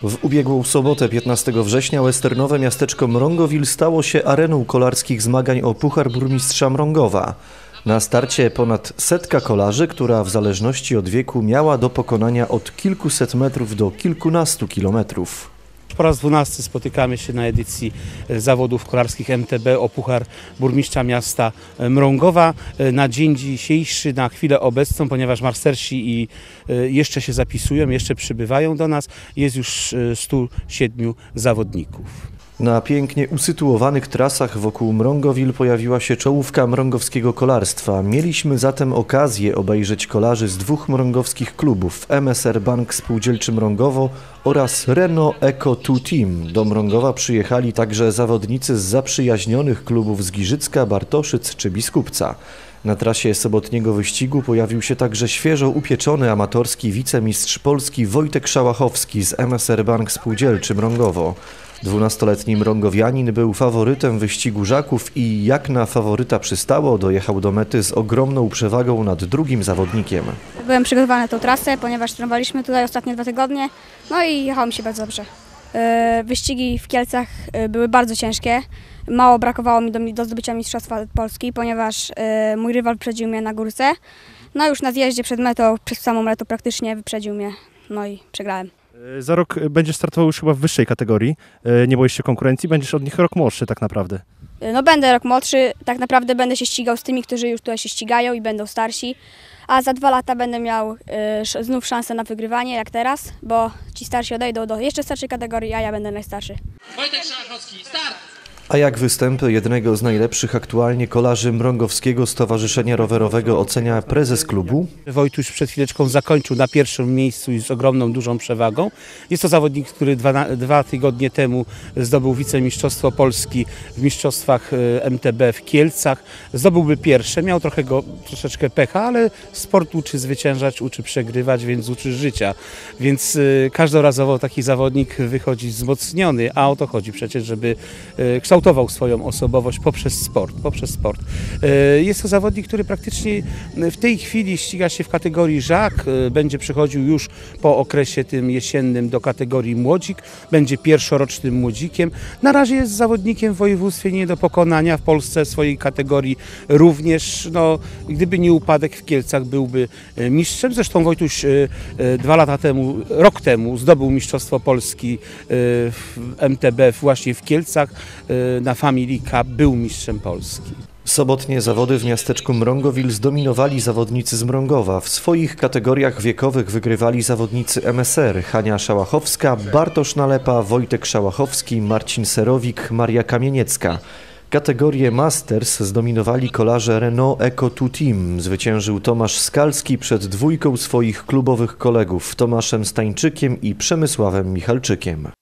W ubiegłą sobotę, 15 września, westernowe miasteczko Mrągowil stało się areną kolarskich zmagań o Puchar Burmistrza Mrągowa. Na starcie ponad setka kolarzy, która w zależności od wieku miała do pokonania od kilkuset metrów do kilkunastu kilometrów. Po raz 12 spotykamy się na edycji zawodów kolarskich MTB o Puchar Burmistrza Miasta Mrągowa. Na dzień dzisiejszy, na chwilę obecną, ponieważ mastersi jeszcze się zapisują, jeszcze przybywają do nas, jest już 107 zawodników. Na pięknie usytuowanych trasach wokół Mrągowil pojawiła się czołówka mrągowskiego kolarstwa. Mieliśmy zatem okazję obejrzeć kolarzy z dwóch mrągowskich klubów, MSR Bank Spółdzielczy Mrągowo oraz Renault Eco 2 Team. Do Mrągowa przyjechali także zawodnicy z zaprzyjaźnionych klubów z Giżycka, Bartoszyc czy Biskupca. Na trasie sobotniego wyścigu pojawił się także świeżo upieczony amatorski wicemistrz Polski Wojtek Szałachowski z MSR Bank Spółdzielczy Mrągowo. 12-letni mrągowianin był faworytem wyścigu żaków i jak na faworyta przystało, dojechał do mety z ogromną przewagą nad drugim zawodnikiem. Byłem przygotowany na tą trasę, ponieważ trenowaliśmy tutaj ostatnie 2 tygodnie, no i jechało mi się bardzo dobrze. Wyścigi w Kielcach były bardzo ciężkie, mało brakowało mi do zdobycia Mistrzostwa Polski, ponieważ mój rywal wyprzedził mnie na górce, no już na zjeździe przed metą, przed samą metą praktycznie wyprzedził mnie, no i przegrałem. Za rok będziesz startował już chyba w wyższej kategorii, nie boisz się konkurencji, będziesz od nich rok młodszy tak naprawdę. No będę rok młodszy, tak naprawdę będę się ścigał z tymi, którzy już tutaj się ścigają i będą starsi, a za 2 lata będę miał znów szansę na wygrywanie jak teraz, bo ci starsi odejdą do jeszcze starszej kategorii, a ja będę najstarszy. Wojtek Szałachowski, start! A jak występy jednego z najlepszych aktualnie kolarzy Mrągowskiego Stowarzyszenia Rowerowego ocenia prezes klubu? Wojtuś przed chwileczką zakończył na pierwszym miejscu i z ogromną, dużą przewagą. Jest to zawodnik, który 2 tygodnie temu zdobył wicemistrzostwo Polski w mistrzostwach MTB w Kielcach. Zdobyłby pierwsze, miał troszeczkę pecha, ale sport uczy zwyciężać, uczy przegrywać, więc uczy życia. Więc każdorazowo taki zawodnik wychodzi wzmocniony, a o to chodzi przecież, żeby kształtował swoją osobowość poprzez sport. Jest to zawodnik, który praktycznie w tej chwili ściga się w kategorii żak, będzie przechodził już po okresie tym jesiennym do kategorii młodzik, będzie pierwszorocznym młodzikiem. Na razie jest zawodnikiem w województwie nie do pokonania, w Polsce swojej kategorii również, no, gdyby nie upadek w Kielcach, byłby mistrzem. Zresztą Wojtuś rok temu zdobył Mistrzostwo Polski w MTB właśnie w Kielcach. Na Family Cup był mistrzem Polski. Sobotnie zawody w miasteczku Mrągowil zdominowali zawodnicy z Mrągowa. W swoich kategoriach wiekowych wygrywali zawodnicy MSR Hania Szałachowska, Bartosz Nalepa, Wojtek Szałachowski, Marcin Serowik, Maria Kamieniecka. Kategorię Masters zdominowali kolarze Renault Eco 2 Team. Zwyciężył Tomasz Skalski przed dwójką swoich klubowych kolegów Tomaszem Stańczykiem i Przemysławem Michalczykiem.